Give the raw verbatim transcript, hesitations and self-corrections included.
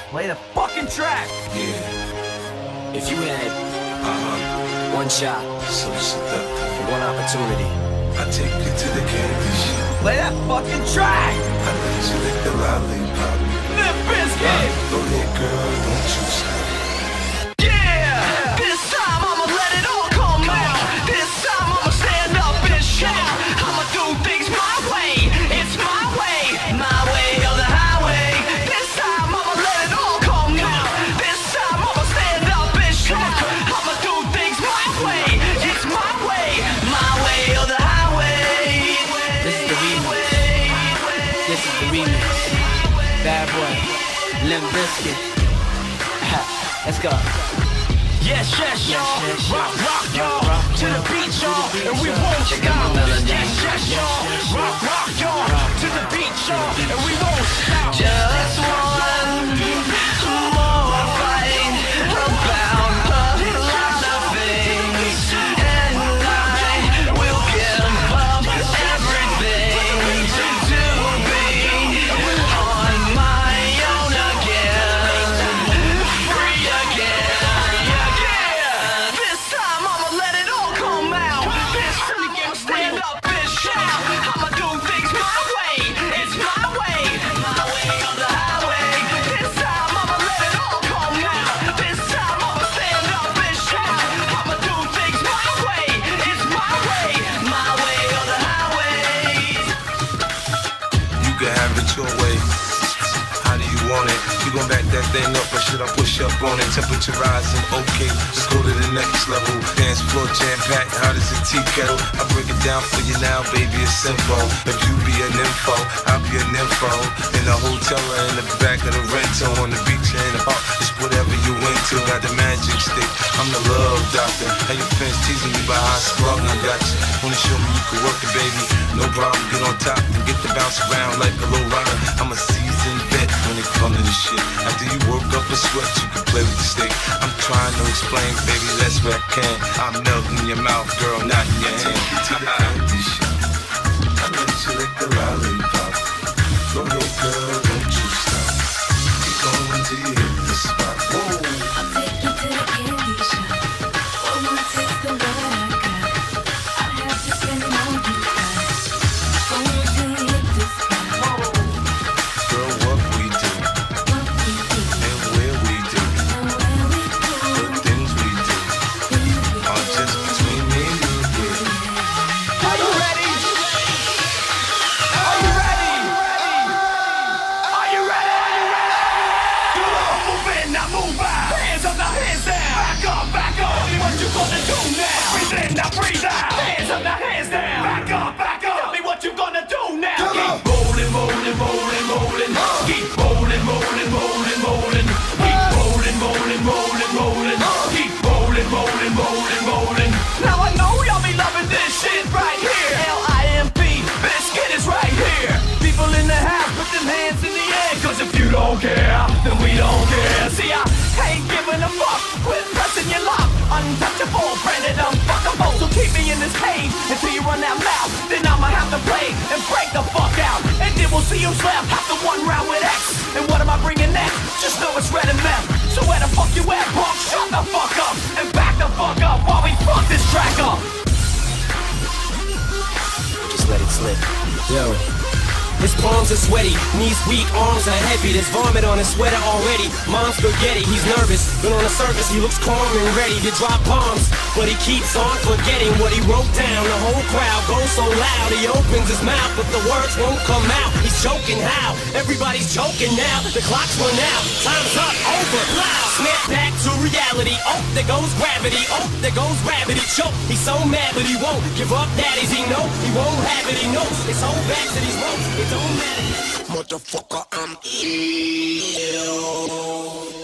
Play the fucking track! Yeah. If you had uh-huh. one shot, so seductive, one opportunity, I take you to the candy shop. Play that fucking track! I let you lick the lollipop. Limp Bizkit! Go ahead, girl, don't you stop. Yeah! This time I'ma let it all come out. This time I'ma stand up and shout. I'ma do things my way. It's my way, my way or the highway. This time I'ma let it all come out. This time I'ma stand up and shout. I'ma do things my way. It's my way, my way or the highway. This is the remix. This is the remix. Bad Boy, Limp Bizkit. Let's go. Yes, yes, y'all. Rock, rock, y'all. To the beat, y'all. And we won't stop. Yes, yes, y'all. Rock, rock, y'all. To the beat, y'all. And we won't stop. Just one more fight about a lot of things, and I will give up everything to be on my own again, free again. This time I'ma let it all come out. This time I'ma stand up and shout. I'ma do things my way. It's my way, my way on the highway. This time I'ma let it all come out. This time I'ma stand up and shout. I'ma do things my way. It's my way, my way on the highway. You can have it your way. How do you want it? You gon' back that thing up or should I push up on it? Temperature rising, okay, let's go to the next level. Dance floor jam-packed, hot as a tea kettle. I break it down for you now, baby, it's simple. If you be an info, I'll be an info. In the hotel or in the back of the rental, on the beach or in the park, it's whatever you into. Got the magic stick, I'm the love doctor. How your fans teasing me by how I sprung, I got you. Wanna show me you can work it, baby? No problem, get on top and get to bounce around like a low rider. I'm a seasoned vet when it comes to this shit. After you work up a sweat, you can play with the stick. I'm trying to explain, baby, that's what I can. I'm melting in your mouth, girl, not in your hand. To the candy shop, I let you lick the lollipop. Go ahead, girl, don't you stop. Keep going till you hit the spot. Whoa. I'll take you to the candy shop. One more taste of what I got. I'll have to spend all you got. Going till you hit the spot. Girl, what we do What we do, and where we do, and where we do, the things we do things we are do. just between me and you, yeah. Are you ready? Are you ready? Are you ready? Come on, move in, now move out. Hands up, now hands down. Back up, back up. Tell me what you gonna do now. Breathe in, now breathe out. Hands up, now hands down. Back up, back up. Tell me what you gonna do now. Keep rolling, rolling, rolling, rolling. Keep rolling, rolling, rolling, rolling. Keep rolling, rolling, rolling, rolling. Keep rolling, rolling, rolling, rolling. Now I know y'all be loving this shit right here. L I M P, Bizkit is right here. People in the house, put them hands in the air. Cause if you don't care, then we don't care. See, I ain't giving a fuck. Quit pressing your luck. Untouchable, branded unfuckable. So keep me in this cage until you run out loud. Then I'ma have to play and break the fuck out. And then we'll see who's left after one round with X. And what am I bringing next? Just know it's red and meth. So where the fuck you at, punk? Shut the fuck up and back the fuck up while we fuck this track up. just let it slip. Yo. His palms are sweaty, knees weak, arms are heavy. There's vomit on his sweater already. Mom's spaghetti, he's nervous, but on the surface he looks calm and ready to drop bombs. But he keeps on forgetting what he wrote down. The whole crowd goes so loud, he opens his mouth, but the words won't come out. He's choking how? Everybody's choking now. The clock's run out, time's up, over, loud. Snap back to reality. Oh, there goes gravity. Oh, there goes gravity. Choke. He's so mad, but he won't give up. Daddies, he know he won't have it. He knows his whole back to these ropes. It don't matter. Motherfucker, I'm ill.